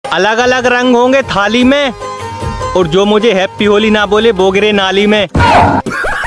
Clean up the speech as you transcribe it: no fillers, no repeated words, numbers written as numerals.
अलग अलग रंग होंगे थाली में, और जो मुझे हैप्पी होली ना बोले वो गिरे नाली में।